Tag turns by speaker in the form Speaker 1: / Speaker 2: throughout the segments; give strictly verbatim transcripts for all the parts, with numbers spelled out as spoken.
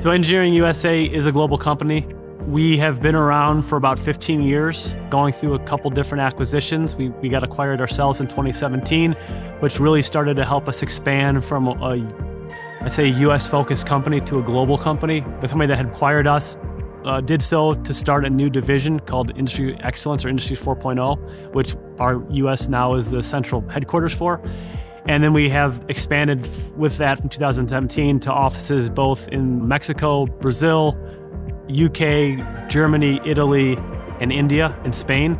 Speaker 1: So Engineering U S A is a global company. We have been around for about fifteen years, going through a couple different acquisitions. We, we got acquired ourselves in twenty seventeen, which really started to help us expand from a, I'd say, a U S-focused company to a global company. The company that had acquired us uh, did so to start a new division called Industry Excellence or Industry four point oh, which our U S now is the central headquarters for. And then we have expanded with that from two thousand seventeen to offices both in Mexico, Brazil, U K, Germany, Italy, and India, and Spain.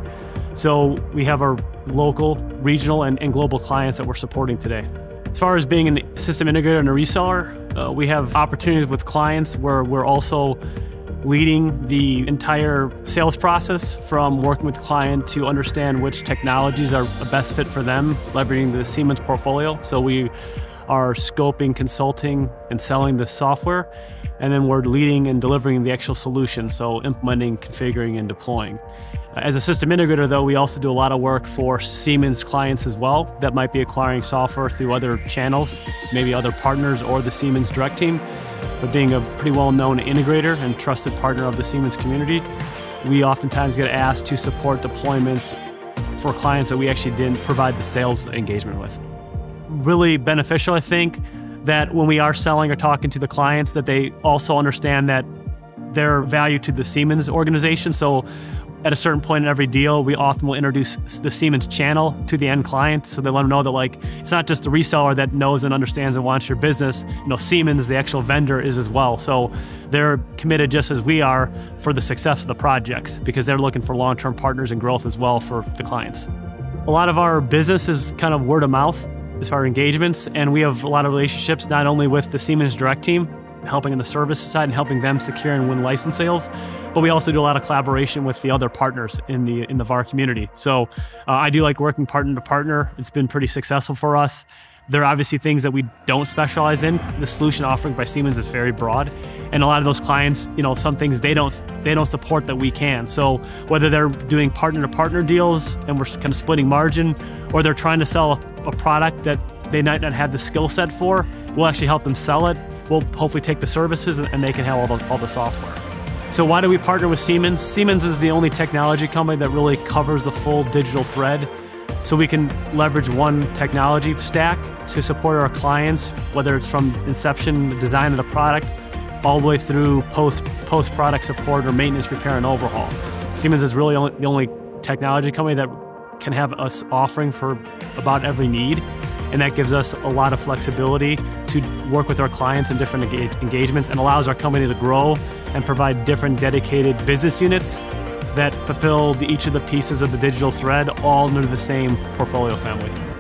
Speaker 1: So we have our local, regional, and, and global clients that we're supporting today. As far as being a system integrator and a reseller, uh, we have opportunities with clients where we're also leading the entire sales process, from working with the client to understand which technologies are a best fit for them, leveraging the Siemens portfolio. So we are scoping, consulting, and selling the software, and then we're leading and delivering the actual solution, so implementing, configuring, and deploying. As a system integrator, though, we also do a lot of work for Siemens clients as well that might be acquiring software through other channels, maybe other partners or the Siemens direct team. But being a pretty well-known integrator and trusted partner of the Siemens community, we oftentimes get asked to support deployments for clients that we actually didn't provide the sales engagement with. Really beneficial, I think, that when we are selling or talking to the clients, that they also understand that their value to the Siemens organization. So at a certain point in every deal, we often will introduce the Siemens channel to the end client, so they let them know that, like, it's not just the reseller that knows and understands and wants your business. You know, Siemens, the actual vendor, is as well. So they're committed just as we are for the success of the projects, because they're looking for long-term partners and growth as well for the clients. A lot of our business is kind of word of mouth as far as engagements, and we have a lot of relationships not only with the Siemens direct team, helping on the service side and helping them secure and win license sales, but we also do a lot of collaboration with the other partners in the in the V A R community. So uh, I do like working partner to partner. It's been pretty successful for us. There are obviously things that we don't specialize in. The solution offering by Siemens is very broad, and a lot of those clients, you know, some things they don't they don't support that we can. So whether they're doing partner to partner deals and we're kind of splitting margin, or they're trying to sell a, a product that they might not have the skill set for, we'll actually help them sell it. We'll hopefully take the services and they can have all the, all the software. So why do we partner with Siemens? Siemens is the only technology company that really covers the full digital thread. So we can leverage one technology stack to support our clients, whether it's from inception, the design of the product, all the way through post, post-product support or maintenance, repair, and overhaul. Siemens is really only, the only technology company that can have us offering for about every need. And that gives us a lot of flexibility to work with our clients in different engage engagements, and allows our company to grow and provide different dedicated business units that fulfill the, each of the pieces of the digital thread, all under the same portfolio family.